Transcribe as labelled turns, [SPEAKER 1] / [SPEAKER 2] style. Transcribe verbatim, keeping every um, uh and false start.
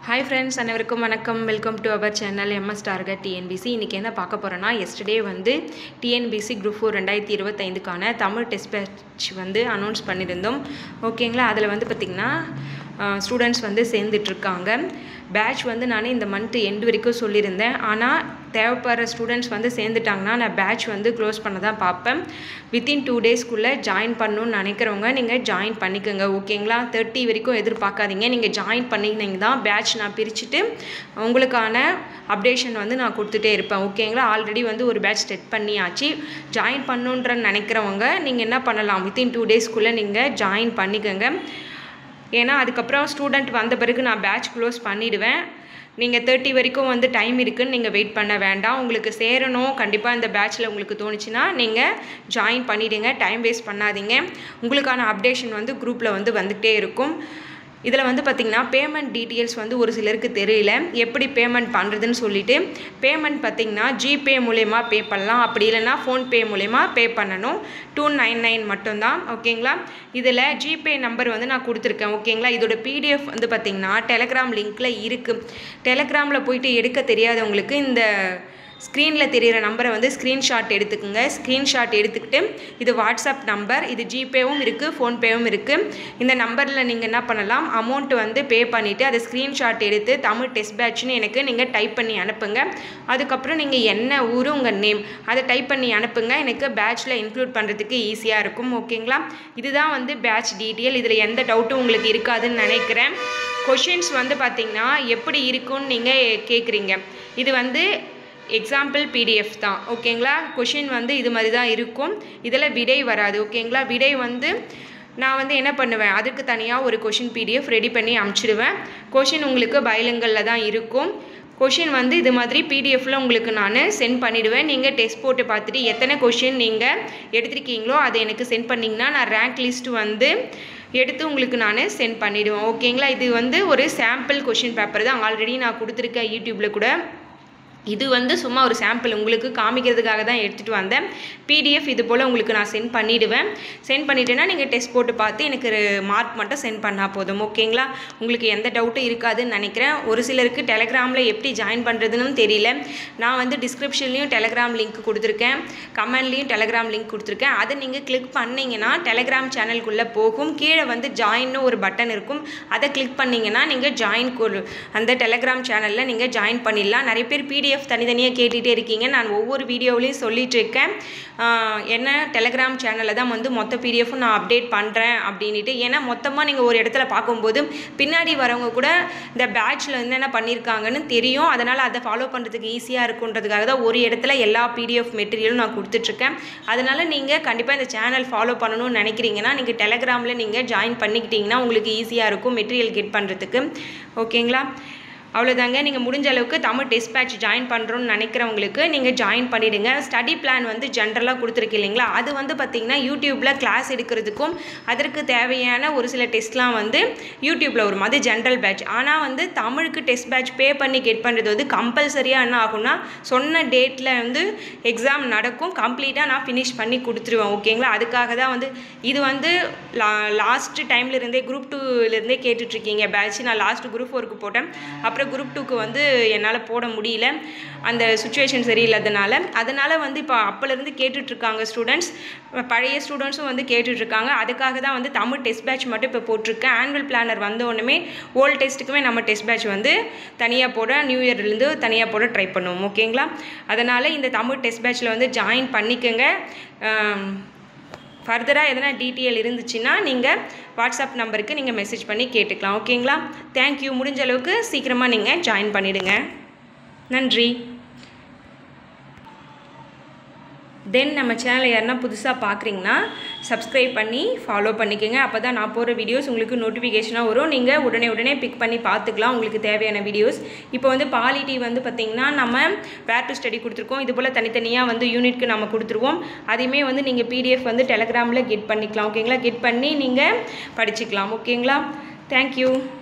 [SPEAKER 1] Hi friends, அனைவருக்கும் வணக்கம். Welcome to our channel MS target TNPSC. இன்றைக்கி என்ன பார்க்க போகிறோன்னா, எஸ்டர்டே வந்து டிஎன்பிசி குரூப் ஃபோர் ரெண்டாயிரத்தி இருபத்தைந்துக்கான தமிழ் டெஸ்ட் பேட்ச் வந்து அனௌன்ஸ் பண்ணியிருந்தோம். ஓகேங்களா, அதில் வந்து பார்த்திங்கன்னா ஸ்டூடெண்ட்ஸ் வந்து சேர்ந்துட்ருக்காங்க. பேட்ச் வந்து நான் இந்த மந்த்து எண்டு வரைக்கும் சொல்லியிருந்தேன். ஆனால் தேவைப்படுற ஸ்டூடெண்ட்ஸ் வந்து சேர்ந்துட்டாங்கன்னா நான் பேட்ச் வந்து க்ளோஸ் பண்ண தான் பார்ப்பேன். வித்தின் டூ டேஸ்க்குள்ளே ஜாயின் பண்ணணுன்னு நினைக்கிறவங்க நீங்கள் ஜாயின் பண்ணிக்கோங்க. ஓகேங்களா, தேர்ட்டி வரைக்கும் எதிர்பார்க்காதீங்க. நீங்கள் ஜாயின் பண்ணிக்கினீங்க தான் பேட்ச் நான் பிரிச்சுட்டு உங்களுக்கான அப்டேஷன் வந்து நான் கொடுத்துட்டே இருப்பேன். ஓகேங்களா, ஆல்ரெடி வந்து ஒரு பேட்ச் செட் பண்ணியாச்சு. ஜாயின் பண்ணணுன்ற நினைக்கிறவங்க நீங்கள் என்ன பண்ணலாம், வித்தின் டூ டேஸ்க்குள்ளே நீங்கள் ஜாயின் பண்ணிக்கோங்க. ஏன்னா அதுக்கப்புறம் ஸ்டூடெண்ட் வந்த பிறகு நான் பேட்ச் க்ளோஸ் பண்ணிவிடுவேன். நீங்கள் தேர்ட்டி வரைக்கும் வந்து டைம் இருக்குதுன்னு நீங்கள் வெயிட் பண்ண வேண்டாம். உங்களுக்கு சேரணும் கண்டிப்பாக இந்த பேட்ச்சில் உங்களுக்கு தோணுச்சுன்னா நீங்கள் ஜாயின் பண்ணிவிடுங்க. டைம் வேஸ்ட் பண்ணாதீங்க. உங்களுக்கான அப்டேஷன் வந்து குரூப்பில் வந்து வந்துகிட்டே இருக்கும். இதில் வந்து பார்த்திங்கன்னா பேமெண்ட் டீட்டெயில்ஸ் வந்து ஒரு சிலருக்கு தெரியல, எப்படி பேமெண்ட் பண்ணுறதுன்னு சொல்லிவிட்டு. பேமெண்ட் பார்த்திங்கன்னா ஜிபே மூலயமா பே பண்ணலாம், அப்படி இல்லைன்னா ஃபோன்பே மூலயமா பே பண்ணணும். டூ நைன் நைன் மட்டும்தான். ஓகேங்களா, இதில் ஜிபே நம்பர் வந்து நான் கொடுத்துருக்கேன். ஓகேங்களா, இதோட பிடிஎஃப் வந்து பார்த்திங்கன்னா டெலகிராம் லிங்க்கில் இருக்குது. டெலகிராமில் போயிட்டு எடுக்க தெரியாதவங்களுக்கு இந்த ஸ்க்ரீனில் தெரிகிற நம்பரை வந்து ஸ்க்ரீன்ஷாட் எடுத்துக்கோங்க. ஸ்க்ரீன்ஷாட் எடுத்துக்கிட்டு இது வாட்ஸ்அப் நம்பர், இது ஜிபேவும் இருக்குது, ஃபோன்பேவும் இருக்குது. இந்த நம்பரில் நீங்கள் என்ன பண்ணலாம், அமௌண்ட் வந்து பே பண்ணிவிட்டு அதை ஸ்க்ரீன்ஷாட் எடுத்து தமிழ் டெஸ்ட் பேட்ச்னு எனக்கு நீங்கள் டைப் பண்ணி அனுப்புங்க. அதுக்கப்புறம் நீங்கள் என்ன ஊர், உங்கள் நேம் அதை டைப் பண்ணி அனுப்புங்க. எனக்கு பேட்ச்சில் இன்க்ளூட் பண்ணுறதுக்கு ஈஸியாக இருக்கும். ஓகேங்களா, இதுதான் வந்து பேட்ச் டீட்டெயில். இதில் எந்த டவுட்டும் உங்களுக்கு இருக்காதுன்னு நினைக்கிறேன். கொஷின்ஸ் வந்து பார்த்திங்கன்னா எப்படி இருக்குன்னு நீங்கள் கேட்குறீங்க. இது வந்து எக்ஸாம்பிள் பிடிஎஃப் தான். ஓகேங்களா, கொஷின் வந்து இது மாதிரி தான் இருக்கும். இதில் விடை வராது. ஓகேங்களா, விடை வந்து நான் வந்து என்ன பண்ணுவேன், அதுக்கு தனியாக ஒரு கொஷின் பிடிஎஃப் ரெடி பண்ணி அனுப்பிச்சிடுவேன். கொஷின் உங்களுக்கு பைலிங்கலில் தான் இருக்கும். கொஷின் வந்து இது மாதிரி பிடிஎஃப்பில் உங்களுக்கு நான் சென்ட் பண்ணிவிடுவேன். நீங்கள் டெஸ்ட் போட்டு பார்த்துட்டு எத்தனை கொஷின் நீங்கள் எடுத்துருக்கீங்களோ அதை எனக்கு சென்ட் பண்ணிங்கன்னா நான் ரேங்க் லிஸ்ட்டு வந்து எடுத்து உங்களுக்கு நான் சென்ட் பண்ணிவிடுவேன். ஓகேங்களா, இது வந்து ஒரு சாம்பிள் கொஷின் பேப்பர் தான். ஆல்ரெடி நான் கொடுத்துருக்கேன் யூடியூப்பில் கூட. இது வந்து சும்மா ஒரு சாம்பிள் உங்களுக்கு காமிக்கிறதுக்காக தான் எடுத்துகிட்டு வந்தேன். பிடிஎஃப் இது போல் உங்களுக்கு நான் சென்ட் பண்ணிவிடுவேன். சென்ட் பண்ணிவிட்டேன்னா நீங்கள் டெஸ்ட் போட்டு பார்த்து எனக்கு மார்க் மட்டும் சென்ட் பண்ணால் போதும். ஓகேங்களா, உங்களுக்கு எந்த டவுட்டும் இருக்காதுன்னு நினைக்கிறேன். ஒரு சிலருக்கு டெலகிராமில் எப்படி ஜாயின் பண்ணுறதுன்னு தெரியல. நான் வந்து டிஸ்கிரிப்ஷன்லேயும் டெலகிராம் லிங்க் கொடுத்துருக்கேன், கமெண்ட்லேயும் டெலகிராம் லிங்க் கொடுத்துருக்கேன். அதை நீங்கள் கிளிக் பண்ணிங்கன்னா டெலகிராம் சேனலுக்குள்ளே போகும். கீழே வந்து ஜாயின்னு ஒரு பட்டன் இருக்கும். அதை கிளிக் பண்ணிங்கன்னா நீங்கள் ஜாயின் அந்த டெலகிராம் சேனலில் நீங்கள் ஜாயின் பண்ணிடலாம். நிறைய பேர் பிடிஎஃப் தனித்தனியாக கேட்டுகிட்டே இருக்கீங்க. நான் ஒவ்வொரு வீடியோவிலையும் சொல்லிட்டு இருக்கேன் என்ன டெலகிராம் சேனலில் தான் வந்து மொத்த பிடிஎஃப்பும் நான் அப்டேட் பண்ணுறேன் அப்படின்ட்டு. ஏன்னா மொத்தமாக நீங்கள் ஒரு இடத்துல பார்க்கும்போது பின்னாடி வரவங்க கூட இந்த பேட்ச்சில் என்னென்ன பண்ணியிருக்காங்கன்னு தெரியும். அதனால் அதை ஃபாலோ பண்ணுறதுக்கு ஈஸியாக இருக்குன்றதுக்காக தான் ஒரு இடத்துல எல்லா பிடிஎஃப் மெட்டீரியலும் நான் கொடுத்துட்ருக்கேன். அதனால் நீங்கள் கண்டிப்பாக இந்த சேனல் ஃபாலோ பண்ணணும்னு நினைக்கிறீங்கன்னா நீங்கள் டெலகிராமில் நீங்கள் ஜாயின் பண்ணிக்கிட்டிங்கன்னா உங்களுக்கு ஈஸியாக இருக்கும் மெட்டீரியல் கெட் பண்ணுறதுக்கு. ஓகேங்களா, அவ்வளோதாங்க. நீங்கள் முடிஞ்ச அளவுக்கு தமிழ் டெஸ்ட் பேட்ச் ஜாயின் பண்ணுறோன்னு நினைக்கிறவங்களுக்கு நீங்கள் ஜாயின் பண்ணிவிடுங்க. ஸ்டடி பிளான் வந்து ஜென்ரலாக கொடுத்துருக்கு இல்லைங்களா, அது வந்து பார்த்திங்கன்னா யூடியூப்பில் கிளாஸ் எடுக்கிறதுக்கும் அதற்கு தேவையான ஒரு சில டெஸ்ட்லாம் வந்து யூடியூப்பில் வரும். அது ஜென்ரல் பேட்ச். ஆனால் வந்து தமிழுக்கு டெஸ்ட் பேட்ச் பே பண்ணி கெட் பண்ணுறது வந்து கம்பல்சரியாக என்ன ஆகும்னா சொன்ன டேட்டில் வந்து எக்ஸாம் நடக்கும். கம்ப்ளீட்டாக நான் ஃபினிஷ் பண்ணி கொடுத்துருவேன். ஓகேங்களா, அதுக்காக தான் வந்து இது வந்து லா லாஸ்ட் டைம்லேருந்தே குரூப் டூலேருந்தே கேட்டுட்ருக்கீங்க பேட்ச். நான் லாஸ்ட்டு குரூப் ஃபோருக்கு போட்டேன், அப்புறம் குரூப் டூக்கு வந்து என்னால் போட முடியல, அந்த சுச்சுவேஷன் சரியில்லாதனால. அதனால் வந்து இப்போ அப்போலேருந்து கேட்டுட்ருக்காங்க ஸ்டூடெண்ட்ஸ், பழைய ஸ்டூடெண்ட்ஸும் வந்து கேட்டுட்ருக்காங்க. அதுக்காக தான் வந்து தமிழ் டெஸ்ட் பேட்ச் மட்டும் இப்போ போட்டிருக்கேன். ஆனுவல் பிளானர் வந்த உடனே ஓல்டு டெஸ்ட்டுக்குமே நம்ம டெஸ்ட் பேட்ச் வந்து தனியாக போட நியூ இயர்லேருந்து தனியாக போட ட்ரை பண்ணுவோம். ஓகேங்களா, அதனால் இந்த தமிழ் டெஸ்ட் பேட்ச்சில் வந்து ஜாயின் பண்ணிக்கோங்க. ஃபர்தராக எதனா டீட்டெயில் இருந்துச்சுன்னா நீங்கள் வாட்ஸ்அப் நம்பருக்கு நீங்கள் மெசேஜ் பண்ணி கேட்டுக்கலாம். ஓகேங்களா, தேங்க்யூ. முடிஞ்ச அளவுக்கு சீக்கிரமாக நீங்கள் ஜாயின் பண்ணிவிடுங்க. நன்றி. தென் நம்ம சேனலை யாருன்னா புதுசாக பார்க்குறீங்கன்னா சப்ஸ்கிரைப் பண்ணி ஃபாலோ பண்ணிக்கோங்க. அப்போ தான் நான் போகிற வீடியோஸ் உங்களுக்கு நோட்டிஃபிகேஷனாக வரும். நீங்கள் உடனே உடனே பிக் பண்ணி பார்த்துக்கலாம் உங்களுக்கு தேவையான வீடியோஸ். இப்போ வந்து பாலிட்டி வந்து பார்த்திங்கன்னா நம்ம வேர் டு ஸ்டடி கொடுத்துருக்கோம். இது போல் தனித்தனியாக வந்து யூனிட்க்கு நம்ம கொடுத்துருவோம். அதையுமே வந்து நீங்கள் பிடிஎஃப் வந்து டெலகிராமில் கெட் பண்ணிக்கலாம். ஓகேங்களா, கெட் பண்ணி நீங்கள் படிச்சுக்கலாம். ஓகேங்களா, தேங்க்யூ.